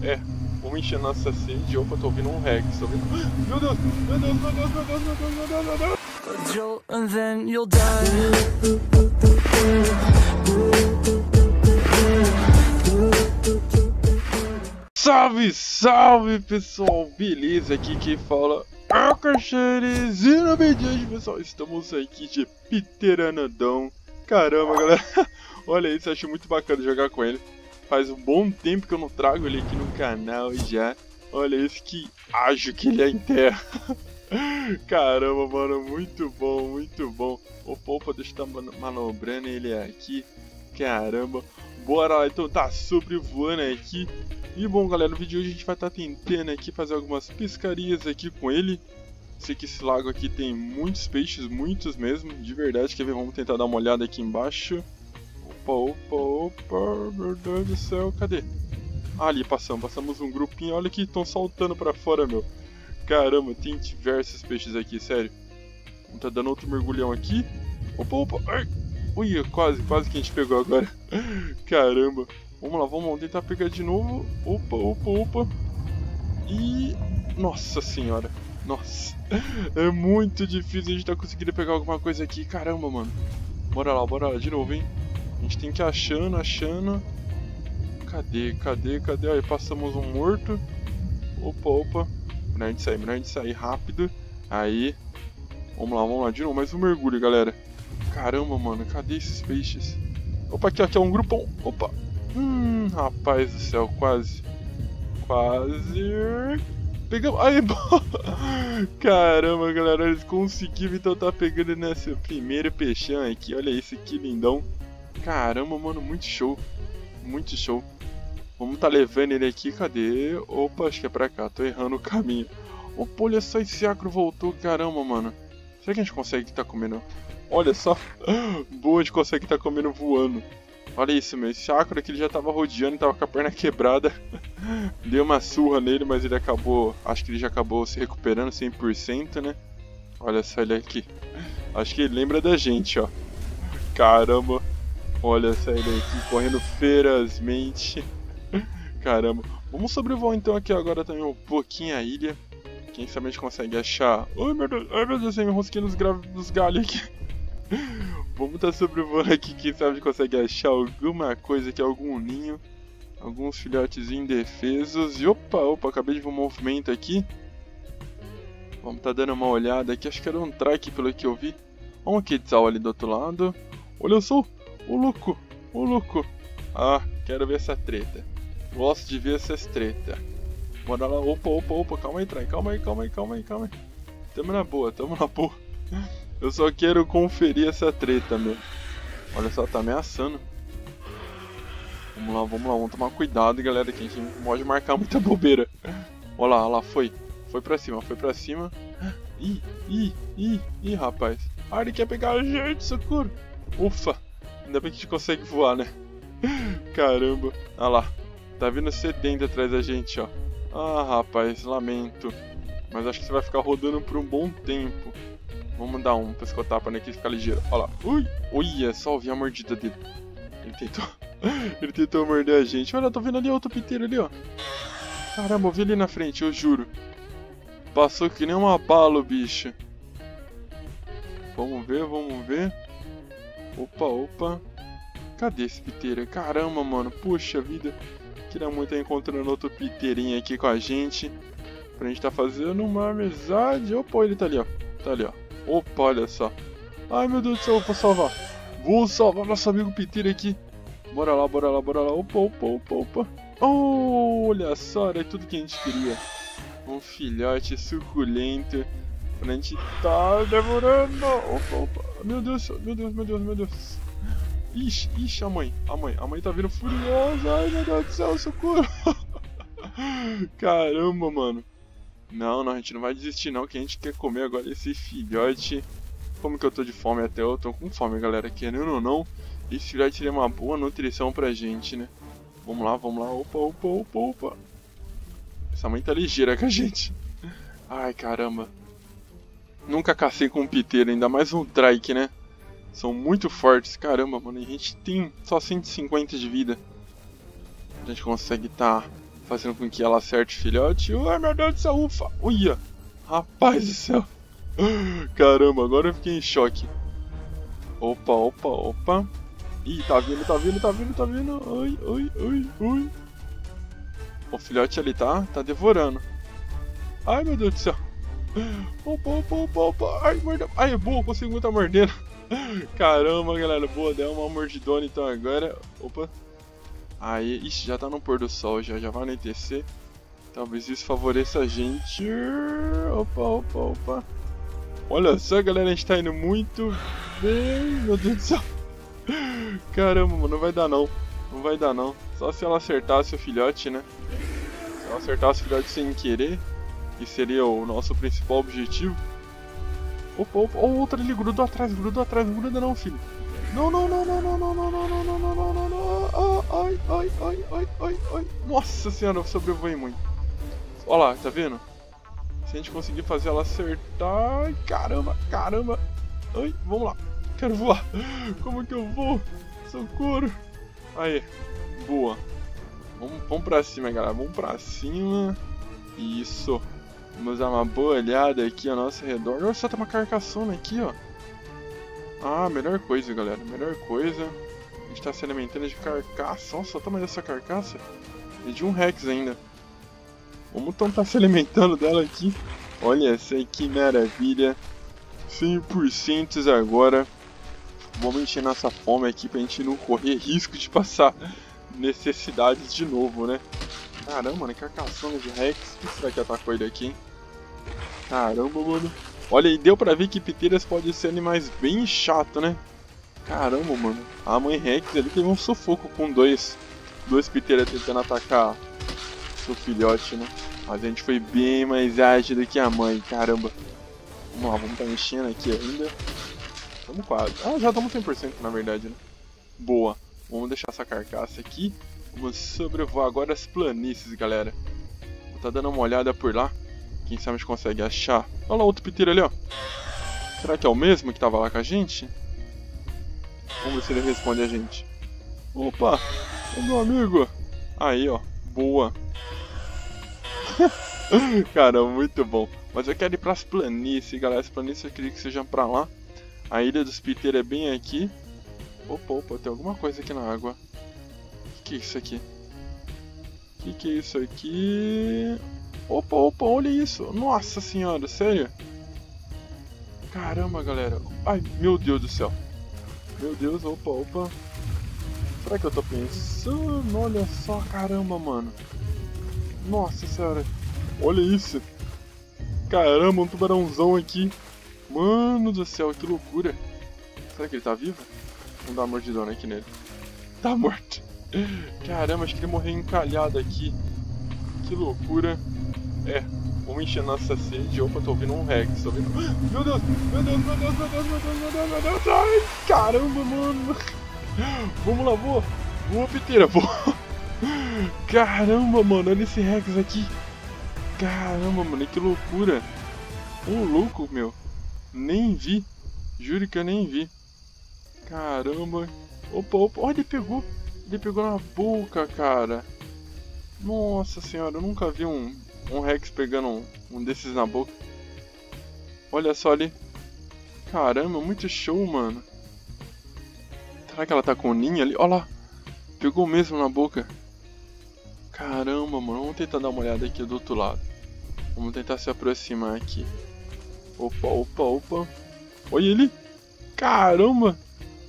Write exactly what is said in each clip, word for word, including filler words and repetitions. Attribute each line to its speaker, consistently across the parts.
Speaker 1: É, vamos encher nossa sede. Opa, tô ouvindo um Rex, tô ouvindo... Meu Deus, meu Deus, meu Deus, meu Deus, meu Deus, meu Deus, meu Deus.
Speaker 2: And then you'll die.
Speaker 1: Salve, salve pessoal, beleza? Aqui quem fala é o Cacheres e no vídeo de hoje, pessoal, estamos aqui de Pteranodon. Caramba, galera, olha isso, eu acho muito bacana jogar com ele. Faz um bom tempo que eu não trago ele aqui no canal já. Olha isso, que ágil que ele é em terra. Caramba, mano, muito bom, muito bom. Opa, opa, deixa eu estar manobrando ele aqui. Caramba, bora lá, então tá sobrevoando aqui. E bom, galera, no vídeo de hoje a gente vai estar tentando aqui fazer algumas pescarias aqui com ele. Sei que esse lago aqui tem muitos peixes, muitos mesmo, de verdade. Quer ver? Vamos tentar dar uma olhada aqui embaixo. Opa, opa, opa, meu Deus do céu, cadê? Ah, ali, passamos, passamos um grupinho, olha que estão saltando pra fora, meu. Caramba, tem diversos peixes aqui, sério. Vamos tá dando outro mergulhão aqui. Opa, opa, ai. Ui, quase, quase que a gente pegou agora. Caramba. Vamos lá, vamos tentar pegar de novo. Opa, opa, opa. E... nossa senhora. Nossa. É muito difícil a gente tá conseguindo pegar alguma coisa aqui. Caramba, mano. Bora lá, bora lá, de novo, hein. A gente tem que ir achando, achando. Cadê, cadê, cadê? Aí passamos um morto. Opa, opa. Melhor a gente sair, melhor a gente sair rápido. Aí. Vamos lá, vamos lá. De novo, mais um mergulho, galera. Caramba, mano. Cadê esses peixes? Opa, aqui, aqui é um grupão. Opa. Hum, rapaz do céu. Quase. Quase. Pegamos. Aí, caramba, galera. Eles conseguiram, então tá pegando nessa primeira peixão aqui. Olha isso, que lindão. Caramba, mano. Muito show. Muito show. Vamos tá levando ele aqui, cadê? Opa, acho que é pra cá, tô errando o caminho. Opa, olha só, esse acro voltou, caramba, mano. Será que a gente consegue tá comendo? Olha só, boa, a gente consegue tá comendo voando. Olha isso, meu, esse acro aqui ele já tava rodeando, tava com a perna quebrada. Deu uma surra nele, mas ele acabou, acho que ele já acabou se recuperando cem por cento, né? Olha só ele aqui. Acho que ele lembra da gente, ó. Caramba, olha só ele aqui, correndo ferozmente. Caramba, vamos sobrevoar então aqui agora também um pouquinho a ilha. Quem sabe a gente consegue achar... Ai meu Deus, ai meu Deus, eu me enrosquei nos, gra... nos galhos aqui. Vamos tá sobrevoando aqui, quem sabe a gente consegue achar alguma coisa aqui, algum ninho. Alguns filhotes indefesos. E opa, opa, acabei de ver um movimento aqui. Vamos tá dando uma olhada aqui, acho que era um trike pelo que eu vi. Olha um quetzal ali do outro lado. Olha só, o louco, o louco. Ah, quero ver essa treta. Gosto de ver essas treta. Bora lá, opa, opa, opa, calma aí, trai, calma aí, calma aí, calma aí, calma aí. Tamo na boa, tamo na boa. Eu só quero conferir essa treta, meu. Olha só, tá ameaçando. Vamos lá, vamos lá, vamos tomar cuidado, galera, que a gente não pode marcar muita bobeira. Olha lá, olha lá, foi. Foi pra cima, foi pra cima. Ih, ih, ih, ih, rapaz. Ah, ele quer pegar a gente, socorro. Ufa, ainda bem que a gente consegue voar, né? Caramba, olha lá. Tá vindo sedento atrás da gente, ó. Ah, rapaz, lamento. Mas acho que você vai ficar rodando por um bom tempo. Vamos dar um pescotapa nele aqui e ficar ligeiro. Olha lá. Ui, olha, só ouvi a mordida dele. Ele tentou... Ele tentou morder a gente. Olha, tô vendo ali outro piteiro ali, ó. Caramba, eu vi ali na frente, eu juro. Passou que nem uma bala o bicho. Vamos ver, vamos ver. Opa, opa. Cadê esse piteiro? Caramba, mano. Puxa vida. Queria muito estar encontrando outro piteirinho aqui com a gente. Pra gente tá fazendo uma amizade. Opa, ele tá ali, ó. Tá ali, ó. Opa, olha só. Ai, meu Deus do céu, vou salvar. Vou salvar nosso amigo piteiro aqui. Bora lá, bora lá, bora lá. Opa, opa, opa, opa. Oh, olha só, era tudo que a gente queria. Um filhote suculento. Pra gente tá demorando. Opa, opa. Meu Deus, meu Deus, meu Deus, meu Deus. Ixi, ixi, a mãe, a mãe, a mãe tá vindo furiosa, ai meu Deus do céu, socorro. Caramba, mano. Não, não, a gente não vai desistir não, que a gente quer comer agora esse filhote. Como que eu tô de fome até, eu tô com fome, galera, querendo ou não, esse filhote seria uma boa nutrição pra gente, né. Vamos lá, vamos lá, opa, opa, opa, opa. Essa mãe tá ligeira com a gente. Ai, caramba. Nunca cacei com um piteiro, ainda mais um trike, né. São muito fortes, caramba, mano, a gente tem só cento e cinquenta de vida. A gente consegue tá fazendo com que ela acerte o filhote. Ai, meu Deus do céu, ufa! Uia! Rapaz do céu! Caramba, agora eu fiquei em choque. Opa, opa, opa. Ih, tá vindo, tá vindo, tá vindo, tá vindo. Ai, ai, ai, ai. O filhote ali tá, tá devorando. Ai, meu Deus do céu. Opa, opa, opa, opa. Ai, mordeu. Ai, boa, consegui muita mordendo. Caramba, galera, boa, deu uma mordidona então agora. Opa. Aí, ixi, já tá no pôr do sol, já, já vai anoitecer. Talvez isso favoreça a gente. Opa, opa, opa. Olha só, galera, a gente tá indo muito bem. Meu Deus do céu. Caramba, mano, não vai dar não. Não vai dar não. Só se ela acertasse o filhote, né? Se ela acertasse o filhote sem querer, que seria o nosso principal objetivo. Opa, opa, oh, outra ali, grudou atrás, grudou atrás, não gruda não, filho. Não, não, não, não, não, não, não, não, não, não, não, não, não, não. Ai, ai, ai, ai, ai, ai. Nossa senhora, eu sobrevoei muito. Olha lá, tá vendo? Se a gente conseguir fazer ela acertar... Ai, caramba, caramba. Ai, vamos lá. Quero voar. Como que eu vou? Socorro. Aí, boa. Vamos, vamos pra cima, galera. Vamos pra cima. Isso. Vamos dar uma boa olhada aqui ao nosso redor. Olha só, tem uma carcaçona aqui, ó. Ah, melhor coisa, galera. Melhor coisa. A gente tá se alimentando de carcaça. Nossa, olha o tamanho dessa carcaça. E de um Rex ainda. Vamos então tá se alimentando dela aqui. Olha essa aí, que maravilha. cem por cento agora. Vamos encher nossa fome aqui pra gente não correr risco de passar necessidades de novo, né? Caramba, mano, carcaçona de Rex. O que será que atacou ele aqui, hein? Caramba, mano. Olha aí, deu pra ver que piteiras podem ser animais bem chato, né? Caramba, mano. A mãe Rex ali teve um sufoco com dois, dois piteiras tentando atacar o filhote, né? Mas a gente foi bem mais ágil do que a mãe, caramba. Vamos lá, vamos tá enchendo aqui ainda. Estamos quase. Ah, já estamos cem por cento na verdade, né? Boa. Vamos deixar essa carcaça aqui. Vamos sobrevoar agora as planícies, galera. Vou tá dando uma olhada por lá. Quem sabe a gente consegue achar. Olha lá outro piteiro ali, ó. Será que é o mesmo que tava lá com a gente? Vamos ver se ele responde a gente. Opa! É meu amigo! Aí, ó. Boa. Cara, muito bom. Mas eu quero ir pras planícies, galera. As planícies eu queria que sejam pra lá. A ilha dos piteiros é bem aqui. Opa, opa, tem alguma coisa aqui na água. O que, que é isso aqui? O que, que é isso aqui? Opa, opa, olha isso. Nossa senhora, sério? Caramba, galera. Ai, meu Deus do céu. Meu Deus, opa, opa. Será que eu tô pensando? Olha só, caramba, mano. Nossa senhora. Olha isso. Caramba, um tubarãozão aqui. Mano do céu, que loucura. Será que ele tá vivo? Vamos dar uma mordidona aqui nele. Tá morto. Caramba, acho que ele morreu encalhado aqui. Que loucura. É, vamos encher nossa sede. Opa, tô ouvindo um Rex, tô ouvindo... Meu Deus, meu Deus, meu Deus, meu Deus, meu Deus, meu Deus, meu Deus. Ai, caramba, mano. Vamos lá, voa. Voa, piteira, voa. Caramba, mano, olha esse Rex aqui. Caramba, mano, que loucura. Ô, louco, meu. Nem vi. Juro que eu nem vi. Caramba. Opa, opa, olha, ele pegou. Ele pegou na boca, cara. Nossa senhora, eu nunca vi um, um Rex pegando um, um desses na boca. Olha só ali. Caramba, muito show, mano. Será que ela tá com o ninho ali? Olha lá. Pegou mesmo na boca. Caramba, mano. Vamos tentar dar uma olhada aqui do outro lado. Vamos tentar se aproximar aqui. Opa, opa, opa. Olha ele. Caramba.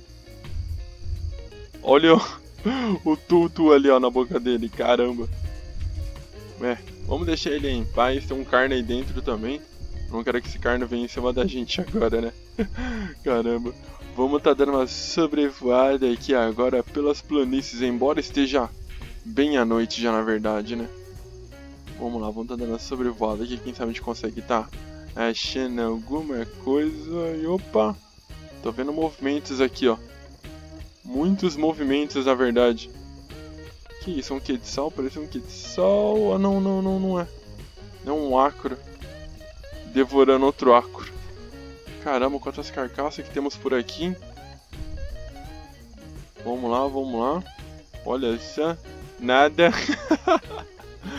Speaker 1: Olha o, o tutu ali, ó, na boca dele. Caramba. É, vamos deixar ele em paz. Tem um carne aí dentro também. Não quero que esse carne venha em cima da gente agora, né? Caramba. Vamos tá dando uma sobrevoada aqui agora pelas planícies, embora esteja bem à noite já, na verdade, né? Vamos lá, vamos tá dando uma sobrevoada aqui. Quem sabe a gente consegue tá achando alguma coisa. E opa! Tô vendo movimentos aqui, ó. Muitos movimentos, na verdade. Que isso? É um quetzal? Parece um quetzal. Ah, não, não, não, não é. É um acro. Devorando outro acro. Caramba, quantas carcaças que temos por aqui. Vamos lá, vamos lá. Olha só. Nada.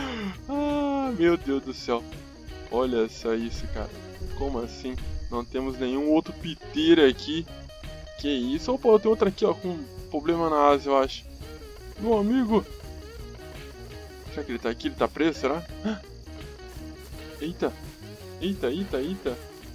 Speaker 1: Meu Deus do céu. Olha só isso, cara. Como assim? Não temos nenhum outro piteiro aqui. Que isso? Opa, tem outro aqui, ó, com problema na asa, eu acho. Meu amigo. Será que ele tá aqui? Ele tá preso, será? Eita. Eita, eita, eita.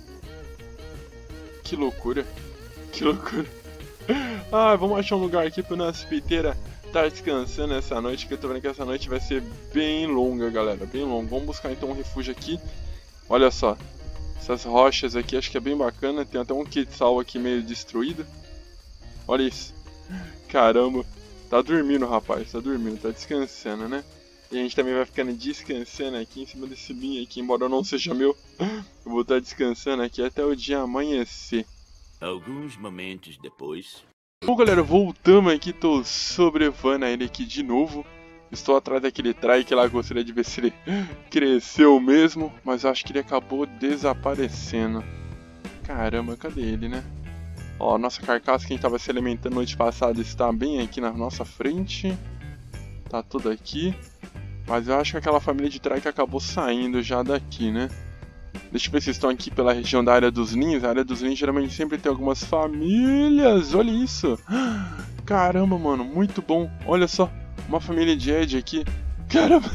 Speaker 1: Que loucura. Que loucura. Ah, vamos achar um lugar aqui pro nosso piteira tá descansando essa noite, que eu tô vendo que essa noite vai ser bem longa, galera, bem longa. Vamos buscar então um refúgio aqui. Olha só, essas rochas aqui, acho que é bem bacana. Tem até um quetzal aqui meio destruído. Olha isso. Caramba, tá dormindo, rapaz, tá dormindo, tá descansando, né? E a gente também vai ficando descansando aqui em cima desse linho aqui, embora não seja meu. Eu vou estar descansando aqui até o dia amanhecer.
Speaker 3: Alguns momentos depois...
Speaker 1: Bom, galera, voltamos aqui, tô sobrevando a ele aqui de novo. Estou atrás daquele trike lá, gostaria de ver se ele cresceu mesmo, mas eu acho que ele acabou desaparecendo. Caramba, cadê ele, né? Ó, nossa carcaça que a gente tava se alimentando noite passada está bem aqui na nossa frente. Tá tudo aqui. Mas eu acho que aquela família de trike acabou saindo já daqui, né? Deixa eu ver se estão aqui pela região da área dos ninhos. A área dos ninhos geralmente sempre tem algumas famílias. Olha isso. Caramba, mano, muito bom. Olha só, uma família de Ed aqui. Caramba.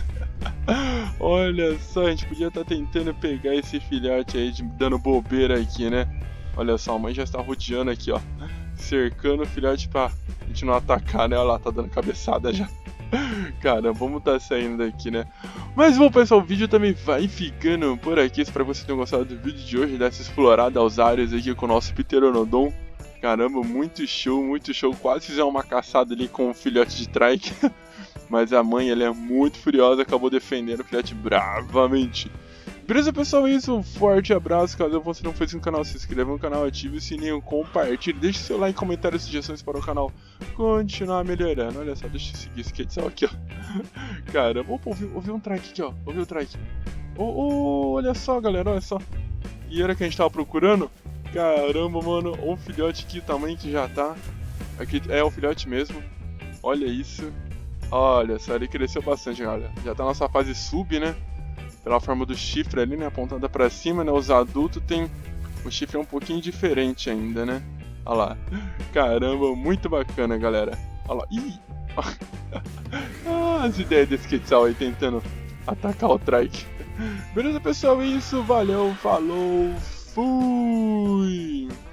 Speaker 1: Olha só, a gente podia estar tentando pegar esse filhote aí, dando bobeira aqui, né? Olha só, a mãe já está rodeando aqui, ó, cercando o filhote pra gente não atacar, né? Olha lá, tá dando cabeçada já. Cara, vamos tá saindo daqui, né? Mas bom, pessoal, o vídeo também vai ficando por aqui. Espero que vocês tenham gostado do vídeo de hoje, dessa explorada aos áreas aqui com o nosso Pteranodon. Caramba, muito show, muito show. Quase fizemos uma caçada ali com o filhote de trike. Mas a mãe, ela é muito furiosa, acabou defendendo o filhote bravamente. Beleza, pessoal? É isso. Um forte abraço. Caso você não for inscrito no canal, se inscreva no canal, ative o sininho, compartilhe, deixe seu like, comentários e sugestões para o canal continuar melhorando. Olha só, deixa eu seguir esse quetzal aqui, ó. Caramba, opa, ouvi, ouvi um trike aqui, ó. Ouvi o trike. Oh, oh, olha só, galera, olha só. E era que a gente tava procurando? Caramba, mano, um filhote aqui, o tamanho que já tá. Aqui é o filhote mesmo. Olha isso. Olha só, ele cresceu bastante, galera. Já tá na nossa fase sub, né? Pela forma do chifre ali, né? Apontada pra cima, né? Os adultos tem... O chifre é um pouquinho diferente ainda, né? Olha lá. Caramba, muito bacana, galera. Olha lá. Ih! Ah, as ideias desse quetzal aí tentando atacar o trike. Beleza, pessoal? É isso. Valeu, falou, fui!